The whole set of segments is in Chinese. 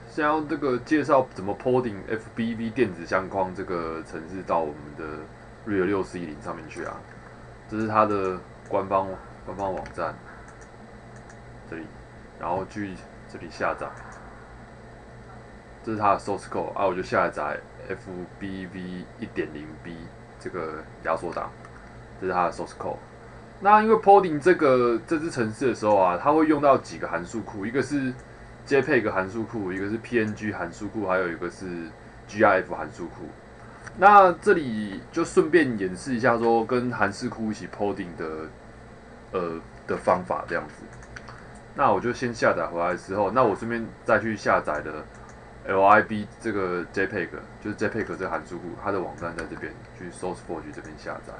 先要这个介绍怎么 porting FBV 电子相框这个程式到我们的 Real 6410上面去啊。这是它的官方网站，这里，然后去这里下载，这是它的 source code 啊，我就下载 FBV 1.0B 这个压缩档，这是它的 source code。那因为 porting 这支程式的时候啊，它会用到几个函数库，一个是 JPEG 函数库，一个是 PNG 函数库，还有一个是 GIF 函数库。那这里就顺便演示一下，说跟韩式库一起 porting 的方法这样子。那我就先下载回来之后，那我顺便再去下载的 LIB 这个 JPEG， 就是 JPEG 这个函数库，它的网站在这边，去 SourceForge 这边下载。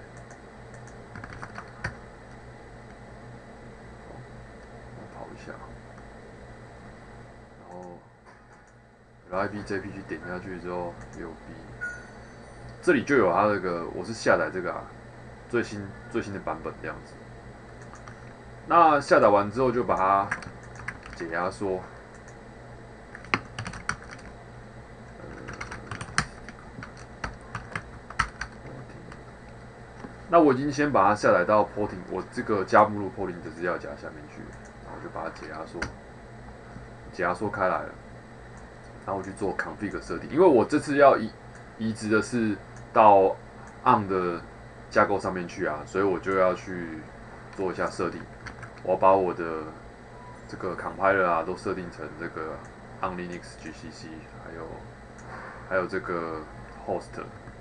跑一下，然后 LIB JPG 点下去之后，6B。这里就有它这个，我是下载这个最新的版本这样子。那下载完之后就把它解压缩，那我已经先把它下载到 porting 我这个加目录 porting 的资料夹下面去，然后就把它解压缩开来了，然后我去做 config 设定，因为我这次要移植的是到 ARM 的架构上面去啊，所以我就要去做一下设定。我要把我的这个 compiler 啊都设定成这个 ARM Linux GCC， 还有这个 host，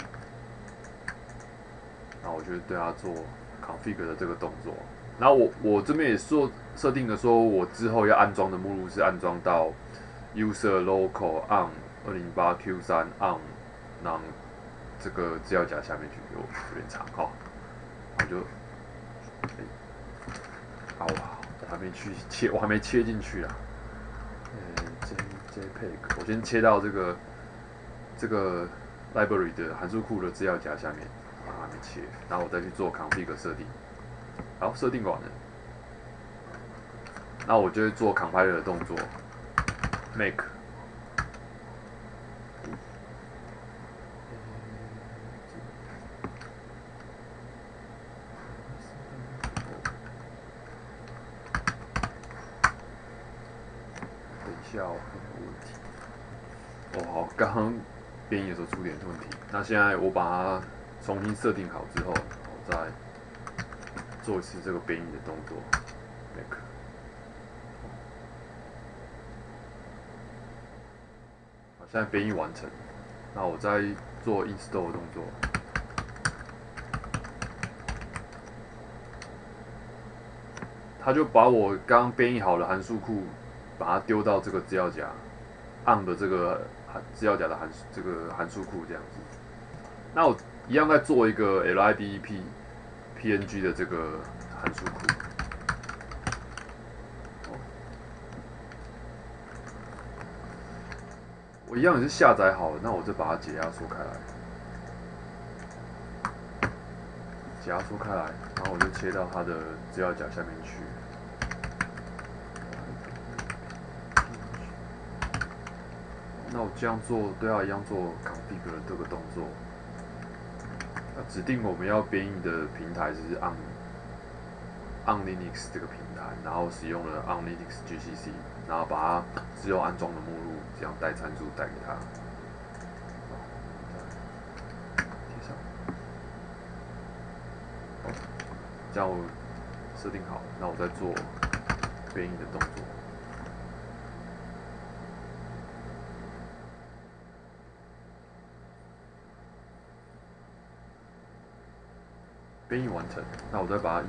然后我就对它做 config 的这个动作。然后我这边也设定了说，我之后要安装的目录是安装到 user local ARM 208Q3 ARM 让这个资料夹下面去，有点长哈，我就，好啊，我还没切进去啊。JPEG， 我先切到这个 library 的函数库的资料夹下面，还没切，然后我再去做 config 设定。好，设定完了，那我就会做 compiler 的动作 ，make。等一下哦，有问题。哦，好，刚刚编译的时候出点问题，那现在我把它重新设定好之后，我再做一次这个编译的动作 ，make。好，现在编译完成，那我再做 install 的动作。他就把我刚刚编译好的函数库，把它丢到这个资料夹 ARM 的这个资料夹的函数库这样子。那我一样再做一个 LIBP PNG 的这个函数库。我一样也是下载好了，那我再把它解压缩开来，然后我就切到它的资料夹下面去。那我这样做对它一样做 config 的这个动作。那指定我们要编译的平台是 ARM Linux 这个平台，然后使用了 ARM Linux GCC， 然后把它之后安装的目录这样带参数带给它。贴上，好，这样我设定好，那我再做编译的动作。编译完成，那我再把它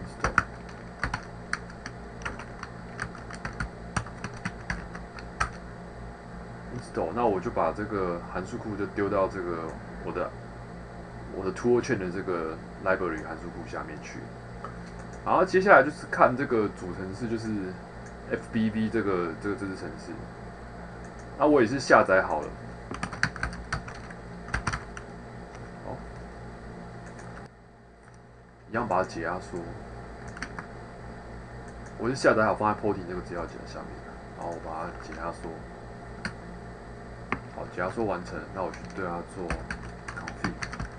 install， 那我就把这个函数库就丢到这个我的 toolchain 的这个 library 函数库下面去。然后接下来就是看这个主程式，就是 FBV 这支程式。那我也是下载好了，好，一样把它解压缩。我是下载好放在 porting 这个资料夹下面，然后我把它解压缩。 好，假如说完成，那我去对它做 config。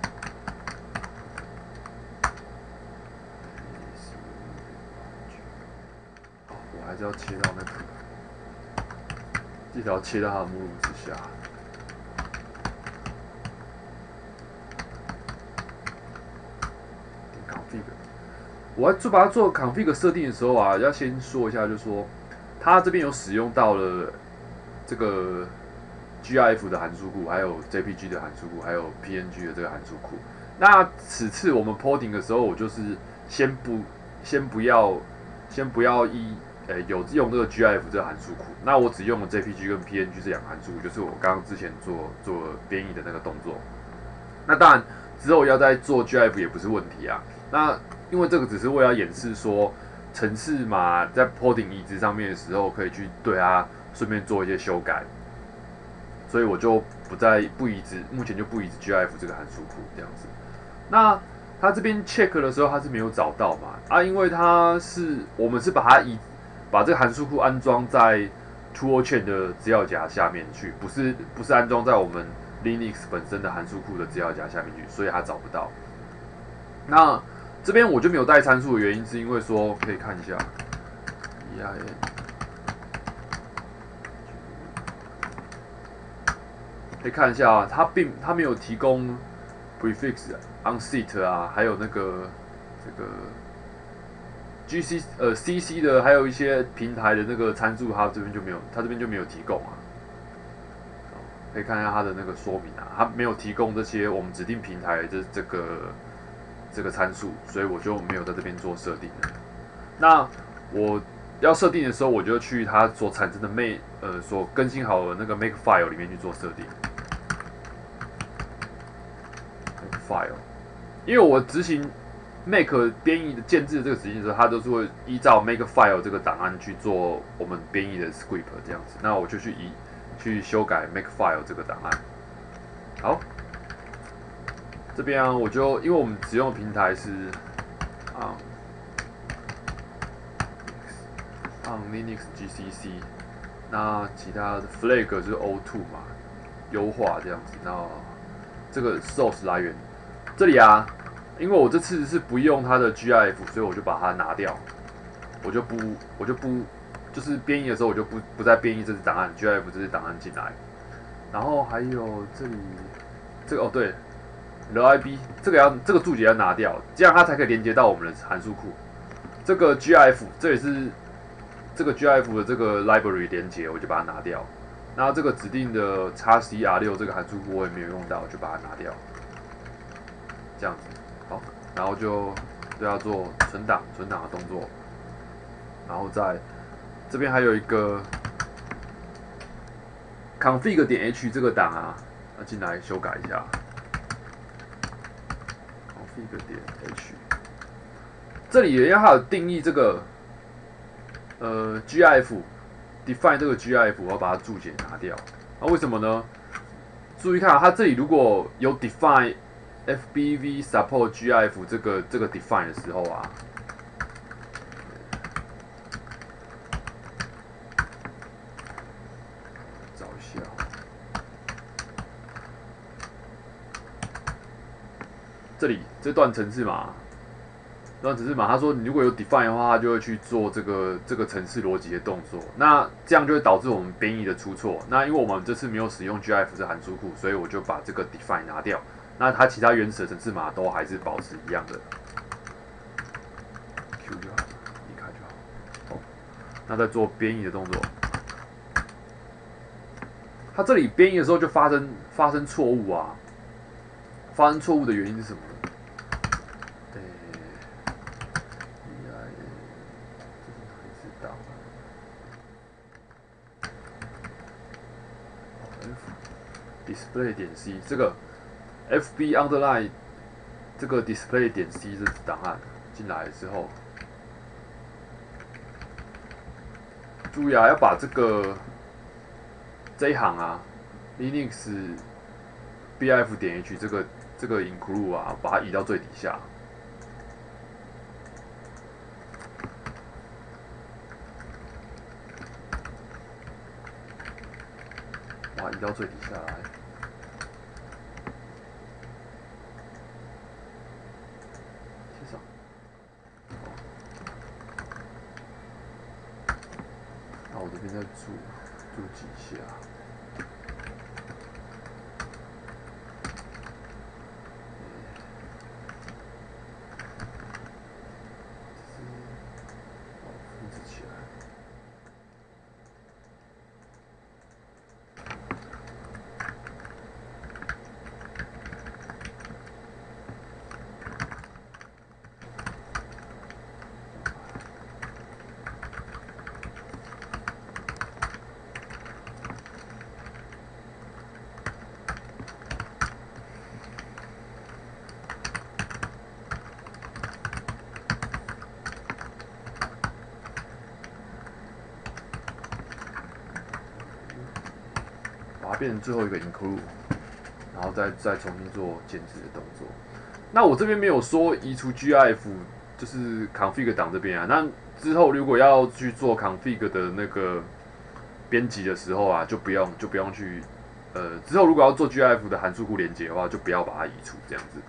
我还是要切到那个，记得要切到它的目录之下。config， 我要把它做 config 设定的时候啊，要先说一下，就是说它这边有使用到了这个 GIF 的函数库，还有 JPG 的函数库，还有 PNG 的这个函数库。那此次我们 porting 的时候，我就是先不要有用这个 GIF 这个函数库，那我只用了 JPG 跟 PNG 这两个函数库，就是我刚刚之前做编译的那个动作。那当然之后要再做 GIF 也不是问题啊。那因为这个只是为了演示说，程式码在 porting 移植上面的时候，可以去对它顺便做一些修改，所以我就不移植，目前就不移植 GIF 这个函数库这样子。那他这边 check 的时候，他是没有找到嘛？因为我们是把这个函数库安装在 toolchain 的资料夹下面去，不是安装在我们 Linux 本身的函数库的资料夹下面去，所以他找不到。那这边我就没有带参数的原因，是因为说可以看一下 EIN， 可以看一下它没有提供 prefix onset 啊，还有那个这个 CC 的，还有一些平台的那个参数，它这边就没有提供啊。可以看一下它的那个说明啊，它没有提供这些我们指定平台的这个参数，所以我就没有在这边做设定了。那我要设定的时候，我就去它所产生的所更新好的那个 Makefile 里面去做设定。Makefile， 因为我执行 Make 编译的建制的这个执行的时候，它都是会依照 Makefile 这个档案去做我们编译的 script 这样子。那我就去修改 Makefile 这个档案。好。这边啊，因为我们使用的平台是Linux GCC， 那其他的 Flag 就是 O2 嘛，优化这样子。那这个 source 来源这里啊，因为我这次是不用它的 GIF， 所以我就把它拿掉，我就不就是编译的时候我就不再编译这支档案 GIF 这支档案进来。然后还有这里这个对。LIB 这个注解要拿掉，这样它才可以连接到我们的函数库。这个 GIF 这也是这个 GIF 的这个 library 连接，我就把它拿掉。然后这个指定的 XCR6 这个函数库我也没有用到，我就把它拿掉。这样子，好，然后就对它做存档的动作。然后在这边还有一个 config 点 h 这个档啊，要进来修改一下。config 点 h， 这里也要它有定义这个GIF define 这个 GIF， 我要把它注解拿掉。为什么呢？注意看它这里如果有 define FBV support GIF 这个 define 的时候啊，找一下。这里这段程式码，他说你如果有 define 的话，他就会去做这个程式逻辑的动作。那这样就会导致我们编译的出错。那因为我们这次没有使用 GIF 这函数库，所以我就把这个 define 拿掉。那它其他原始的程式码都还是保持一样的。Q 就好，离开就好。好，那再做编译的动作。它这里编译的时候就发生错误啊。发生错误的原因是什么呢？display 点 c 这个 fb underline 这个 display 点 c 这档案进来之后，注意啊，要把这一行啊 Linux bif 点 h 这个 include 啊，把它移到最底下。 把它移到最底下来。贴上。那我这边再注几下。把它变成最后一个 include， 然后再重新做建置的动作。那我这边没有说移除 GIF， 就是 config 档这边啊。那之后如果要去做 config 的那个编辑的时候啊，就不用去之后如果要做 GIF 的函数库连接的话，就不要把它移除这样子。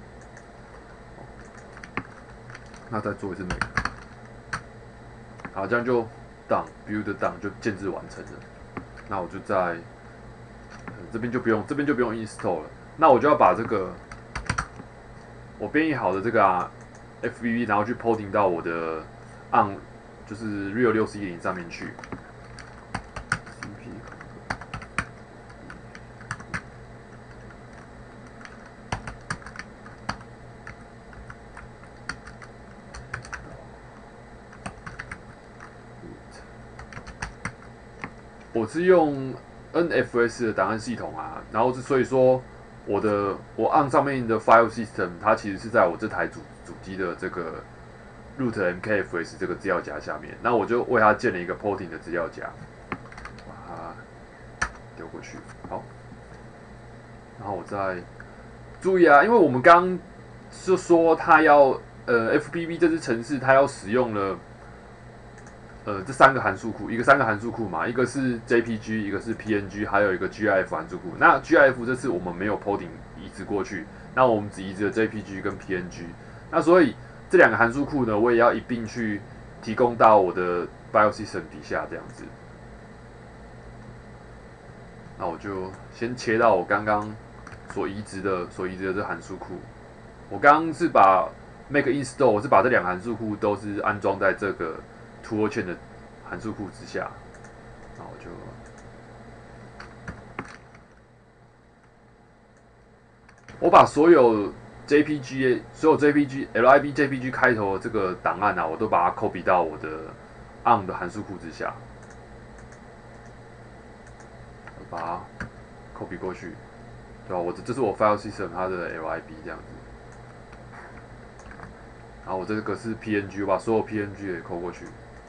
那再做一次 make， 好，这样就 done build done 就建置完成了。那我就在这边就不用 install 了。那我就要把这个我编译好的这个FBB， 然后去 porting 到我的 on 就是 Real 6410上面去。我是用 NFS 的档案系统啊，然后所以说我按上面的 file system， 它其实是在我这台主机的这个 root mkfs 这个资料夹下面，那我就为它建了一个 porting 的资料夹，把它丢过去。好，然后我再注意啊，因为我们刚就说它要FBB 这支程式它要使用了。这3个函数库，3个函数库嘛，一个是 JPG， 一个是 PNG， 还有一个 GIF 函数库。那 GIF 这次我们没有 porting 移植过去，那我们只移植了 JPG 跟 PNG。那所以这2个函数库呢，我也要一并去提供到我的 file system 底下这样子。那我就先切到我刚刚所移植的这函数库。我刚刚是把 make install， 我是把这2个函数库都是安装在这个 toolchain 的函数库之下，那我就把所有 JPG LIB JPG 开头的这个档案啊，我都把它 copy 到我的 on 的函数库之下，我把它 copy 过去，对吧？这是我 file system 它的 LIB 这样子。然后我这个是 PNG， 我把所有 PNG 也抠过去。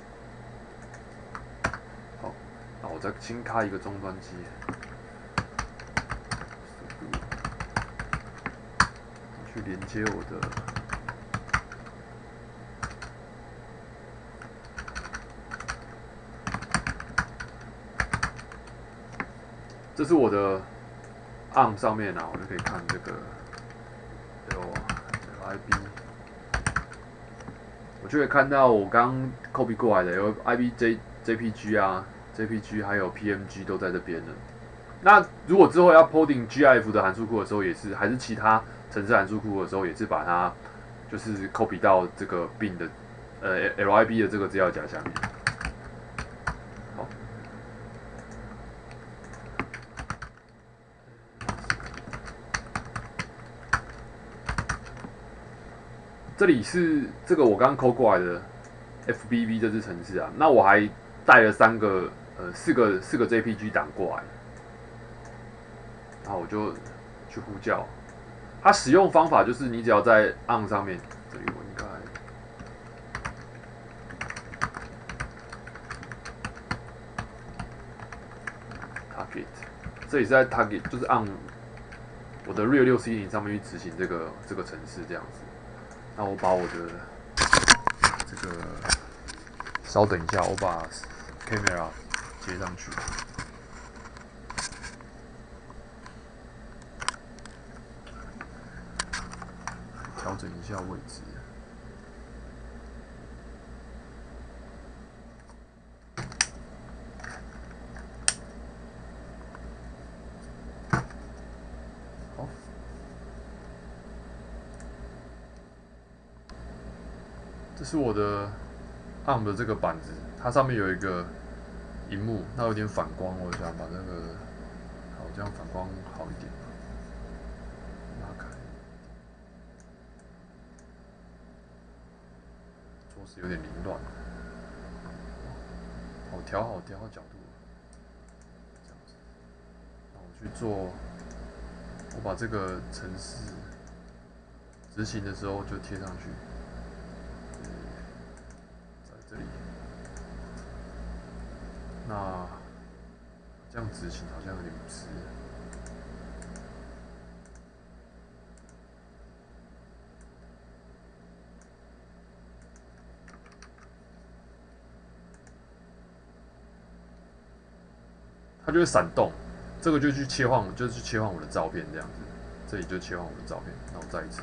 好，那我再新开一个终端机，去连接我的。这是我的 on 上面啊，我就可以看这个 LIB。我就可以看到我刚 copy 过来的有 JPG 啊 ，JPG 还有 PNG 都在这边了。那如果之后要 porting GIF 的函数库的时候，也是还是其他程式函数库的时候，也是把它就是 copy 到这个 bin 的LIB 的这个资料夹下面。好，这里是这个我刚抠过来的 FBB 这支程式啊，那我还带了4个 JPG 档过来，然后我就去呼叫。它使用方法就是你只要在 on 上面，这里我应该target， 这里是在 target， 就是 on 我的 Real 6410上面去执行这个程式这样子。那我把我的这个，稍等一下，我把 camera 接上去。 整一下位置。好，这是我的 ARM 的这个板子，它上面有一个萤幕，它有点反光，我想把那个好，这样反光好一点。拉开，桌子有点凌乱。好，调好角度，这样子。那我去做，我把这个程式执行的时候就贴上去，在这里。那这样执行好像有点不是。它就会闪动，这个就去切换，就是去切换我的照片这样子，这里就切换我的照片，那我再一次，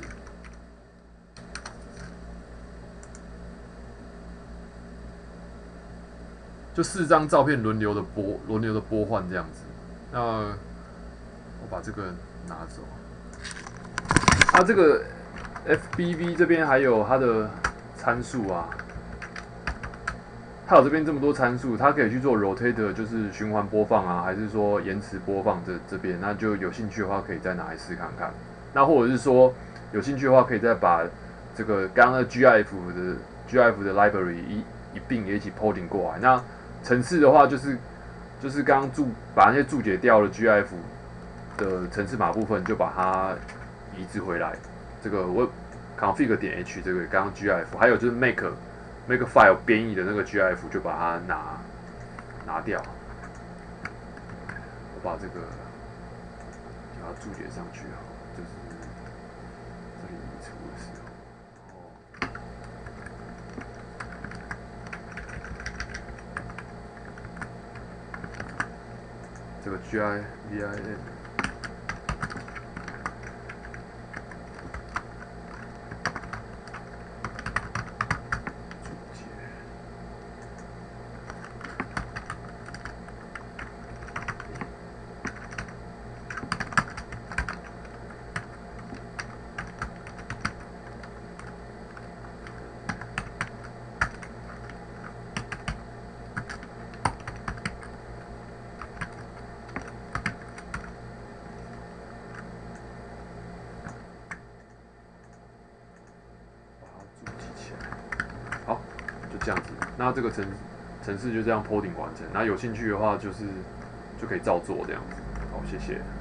就4张照片轮流的播换这样子。那我把这个拿走，它这个 FBV 这边还有它的参数啊。它有这边这么多参数，它可以去做 rotate， 就是循环播放啊，还是说延迟播放这边，那就有兴趣的话可以再拿来试看看。那或者是说有兴趣的话，可以再把这个刚刚的 GIF 的 library 一并也一起 porting 过来。那程式的话，就是刚刚把那些注解掉的 GIF 的程式码部分，就把它移植回来。这个我 config 点 h 这个刚刚 GIF， 还有就是 make file 编译的那个 GIF 就把它拿掉，我把这个把它注解上去好，就是这里移除的时候，这个 GIVIN。好，就这样子。那这个程式就这样 porting 完成。那有兴趣的话，就可以照做这样子。好，谢谢。